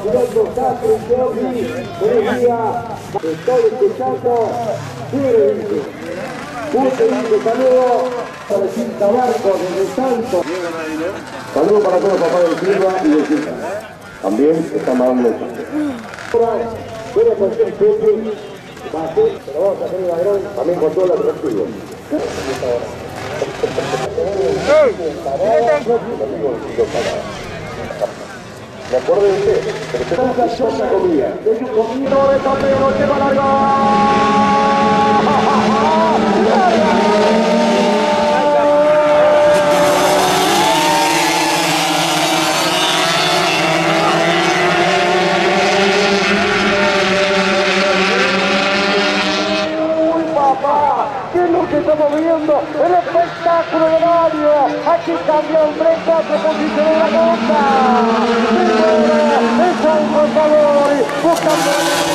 pilotos Castro y Giorgi. Buen día, estoy escuchando. Un saludo para el Cinta Barco desde Santo. Saludos para todos los papás del Silva y del Cinta. También está mandando el chiste. Buena canción, Pepe. Bajé, pero vamos a hacer el ladrón también con todo el atractivo. Me acuerdo de usted, pero te vamos a hacer una comida. De su comida de tapero, lleva largo. Estamos viendo el espectáculo del horario. Aquí cambia el 3-4 posición de la costa. Es un contador buscando.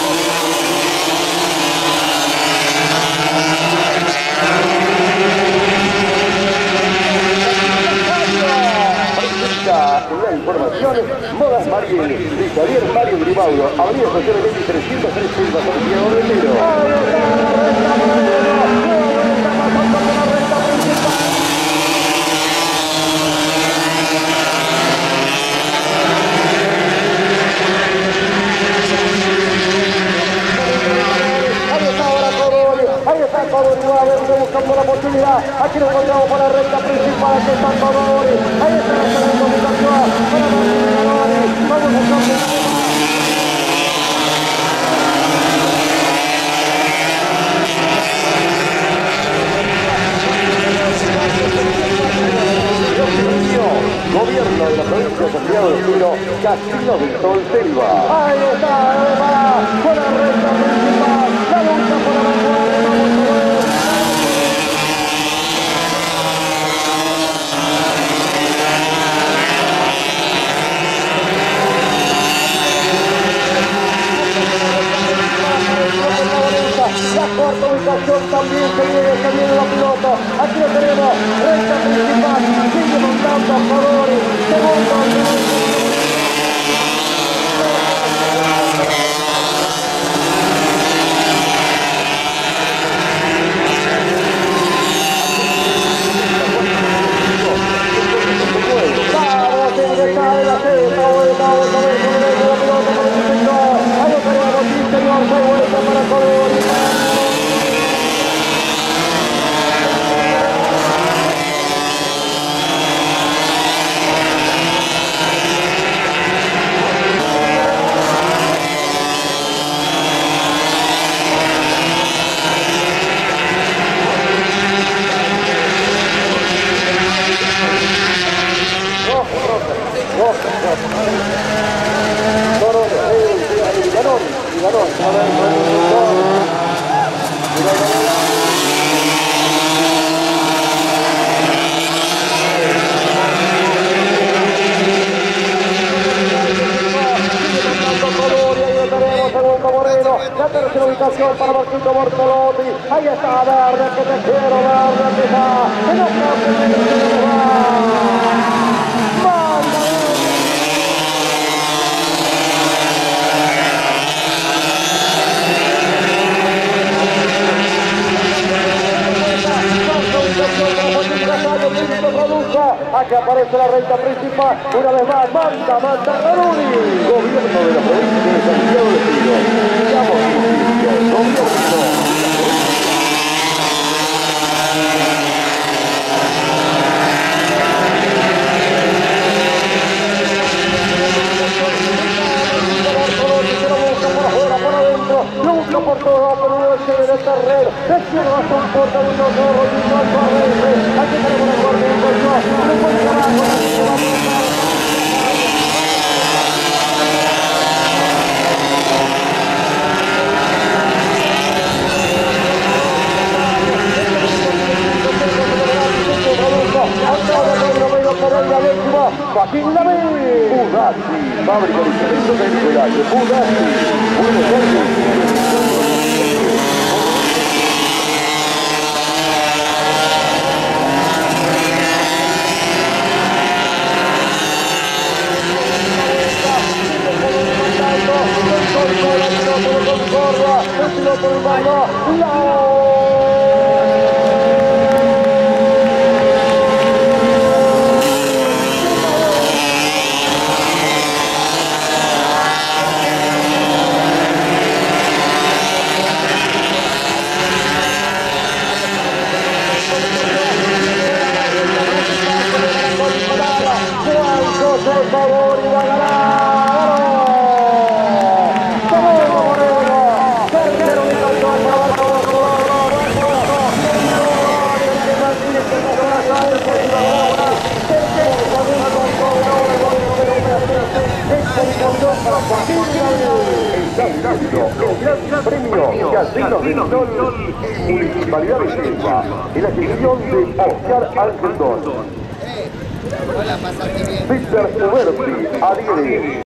Una información, Modas Mariel, de Javier Mario Grimaldo, Avenida Estación 2303 Silva, Santiago del Estero. Ahí está Codori, buscando la oportunidad. Aquí lo encontramos para la recta principal. Aquí está Codori. Ahí está la comunicación para Codori. Vamos a buscar. Gobierno de la provincia de Santiago del Estero, Casino del Sol Selva. Ahí está, además, con la recta principal. La lucha por la vanguardia. Vamos a ver. La cuarta ubicación también se viene la pilota. Aquí lo tenemos, recta principal, sigue montando a Codori, segundo. Vamos, tiene que caer la sexta vuelta, vamos a ver cómo le la pilota para el interior. Ahí lo tenemos, sí señor, 6 vueltas para Codori. La tercera ubicación para Marquito Bortolotti. Ahí está Verde, que te quiero, Verde, aquí está. En los campos de aquí aparece la recta principal, una vez más, manda Garuni. Gobierno de la provincia de Santiago del Estero. Digamos justicia, gobierno. Se lo busca por afuera, por adentro, lo busca por todo, pero no se ve el terreno. Es que no hace un porta, un zorro, un zorro, aquí tenemos la guardia, un zorro, un Joaquín Lavín, Bugatti, fábrica de instrumentos de Nicolás, Bugatti, Buenos Aires. por el barrio. Por favor, y va a ganar. ¡Segundo Moreno! Tercero de Cantón para el Gran Premio Casinos del Sol, Municipalidad de Silva, en la gestión de Oscar Alcendón. Víctor Uberti, adhiere.